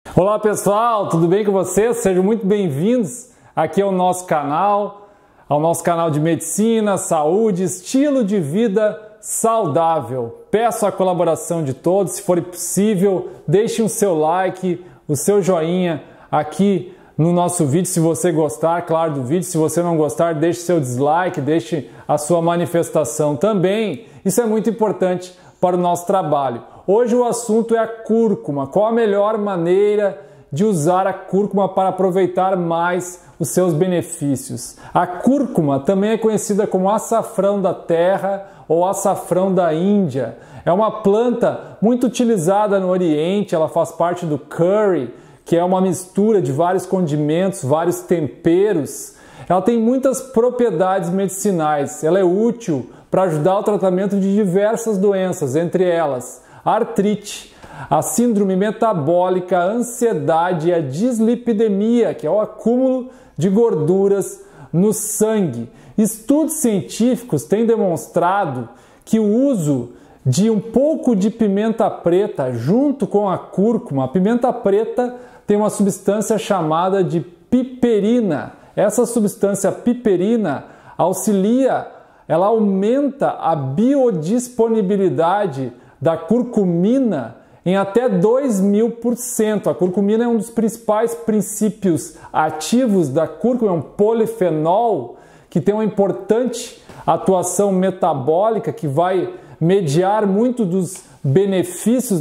Olá pessoal, tudo bem com vocês? Sejam muito bem-vindos aqui ao nosso canal de medicina, saúde, estilo de vida saudável. Peço a colaboração de todos, se for possível, deixe o seu like, o seu joinha aqui no nosso vídeo, se você gostar, claro, do vídeo. Se você não gostar, deixe seu dislike, deixe a sua manifestação também. Isso é muito importante para o nosso trabalho. Hoje o assunto é a cúrcuma. Qual a melhor maneira de usar a cúrcuma para aproveitar mais os seus benefícios? A cúrcuma também é conhecida como açafrão da terra ou açafrão da Índia. É uma planta muito utilizada no Oriente, ela faz parte do curry, que é uma mistura de vários condimentos, vários temperos. Ela tem muitas propriedades medicinais. Ela é útil para ajudar o tratamento de diversas doenças, entre elas a artrite, a síndrome metabólica, a ansiedade e a dislipidemia, que é o acúmulo de gorduras no sangue. Estudos científicos têm demonstrado que o uso de um pouco de pimenta preta junto com a cúrcuma, a pimenta preta tem uma substância chamada de piperina. Essa substância piperina ela aumenta a biodisponibilidade da curcumina em até 2000%. A curcumina é um dos principais princípios ativos da cúrcuma, é um polifenol que tem uma importante atuação metabólica que vai mediar muito dos benefícios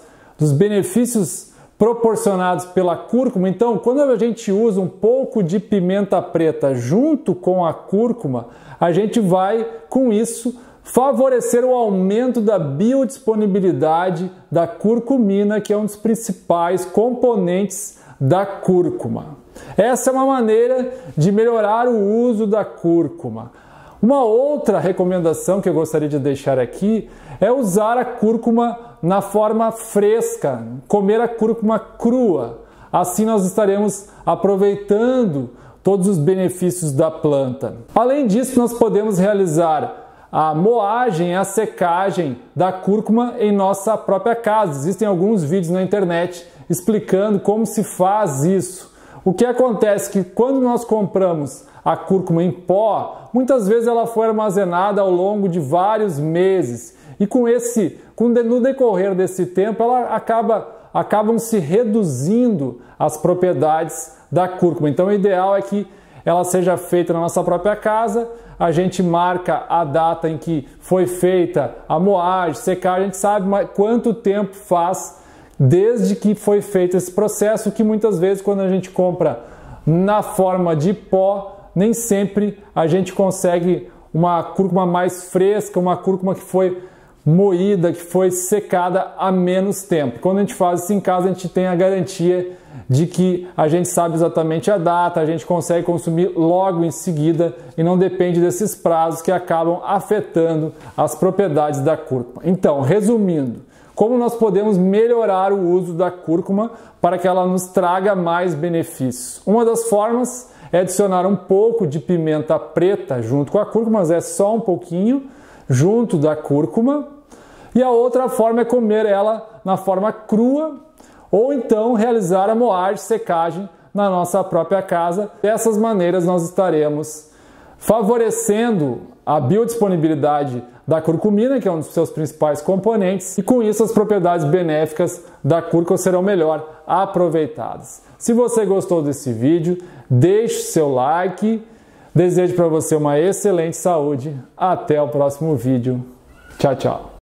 proporcionados pela cúrcuma. Então, quando a gente usa um pouco de pimenta preta junto com a cúrcuma, a gente vai, com isso, favorecer o aumento da biodisponibilidade da curcumina, que é um dos principais componentes da cúrcuma. Essa é uma maneira de melhorar o uso da cúrcuma. Uma outra recomendação que eu gostaria de deixar aqui é usar a cúrcuma na forma fresca, comer a cúrcuma crua. Assim nós estaremos aproveitando todos os benefícios da planta. Além disso, nós podemos realizar a moagem, a secagem da cúrcuma em nossa própria casa. Existem alguns vídeos na internet explicando como se faz isso. O que acontece é que quando nós compramos a cúrcuma em pó, muitas vezes ela foi armazenada ao longo de vários meses e no decorrer desse tempo acabam se reduzindo as propriedades da cúrcuma. Então o ideal é que ela seja feita na nossa própria casa. A gente marca a data em que foi feita a moagem, secagem, a gente sabe quanto tempo faz desde que foi feito esse processo, que muitas vezes quando a gente compra na forma de pó, nem sempre a gente consegue uma cúrcuma mais fresca, uma cúrcuma que foi moída, que foi secada há menos tempo. Quando a gente faz isso em casa, a gente tem a garantia de que a gente sabe exatamente a data, a gente consegue consumir logo em seguida e não depende desses prazos que acabam afetando as propriedades da cúrcuma. Então, resumindo, como nós podemos melhorar o uso da cúrcuma para que ela nos traga mais benefícios? Uma das formas é adicionar um pouco de pimenta preta junto com a cúrcuma, mas é só um pouquinho junto da cúrcuma. E a outra forma é comer ela na forma crua ou então realizar a moagem, secagem na nossa própria casa. Dessas maneiras nós estaremos favorecendo a biodisponibilidade da curcumina, que é um dos seus principais componentes, e com isso as propriedades benéficas da cúrcuma serão melhor aproveitadas. Se você gostou desse vídeo, deixe seu like. Desejo para você uma excelente saúde. Até o próximo vídeo. Tchau, tchau.